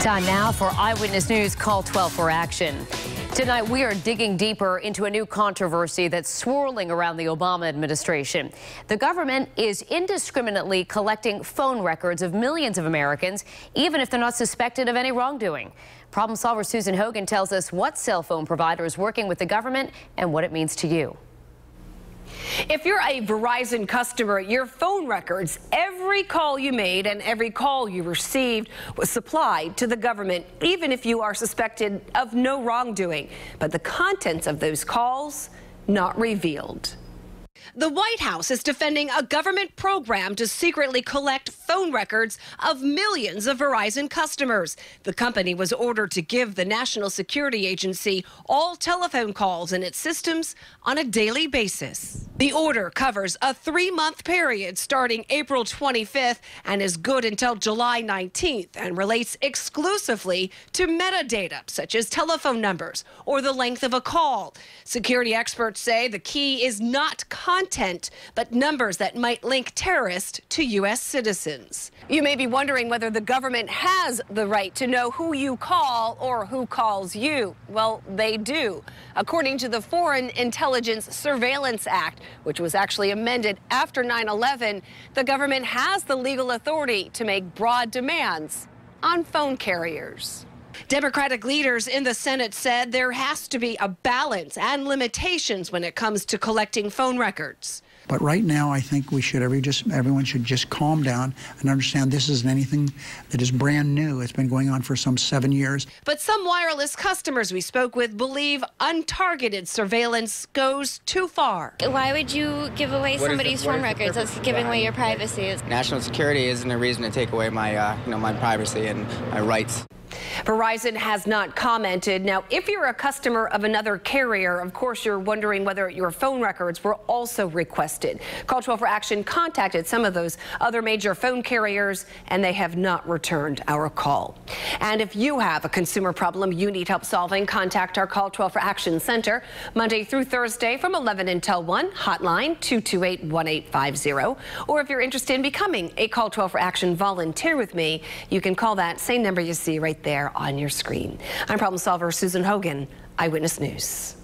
Time now for Eyewitness News Call 12 for action. Tonight, we are digging deeper into a new controversy that's swirling around the Obama administration. The government is indiscriminately collecting phone records of millions of Americans, even if they're not suspected of any wrongdoing. Problem solver Susan Hogan tells us what cell phone provider is working with the government and what it means to you. If you're a Verizon customer, your phone records, every call you made and every call you received was supplied to the government, even if you are suspected of no wrongdoing. But the contents of those calls, not revealed. The White House is defending a government program to secretly collect phone records of millions of Verizon customers. The company was ordered to give the National Security Agency all telephone calls in its systems on a daily basis. The order covers a 3-month period starting April 25th and is good until July 19th and relates exclusively to metadata such as telephone numbers or the length of a call. Security experts say the key is not content, but numbers that might link terrorists to U.S. citizens. You may be wondering whether the government has the right to know who you call or who calls you. Well, they do. According to the Foreign Intelligence Surveillance Act, which was actually amended after 9/11, the government has the legal authority to make broad demands on phone carriers. Democratic leaders in the Senate said there has to be a balance and limitations when it comes to collecting phone records. But right now, I think everyone should just calm down and understand this isn't anything that is brand new. It's been going on for some 7 years. But some wireless customers we spoke with believe untargeted surveillance goes too far. Why would you give away somebody's phone records? That's giving away your privacy. National security isn't a reason to take away my, my privacy and my rights. Verizon has not commented. Now, if you're a customer of another carrier, of course, you're wondering whether your phone records were also requested. Call 12 for Action contacted some of those other major phone carriers, and they have not returned our call. And if you have a consumer problem you need help solving, contact our Call 12 for Action Center Monday through Thursday from 11 until 1, hotline 228-1850. Or if you're interested in becoming a Call 12 for Action volunteer with me, you can call that same number you see right there on your screen. I'm problem solver Susan Hogan, Eyewitness News.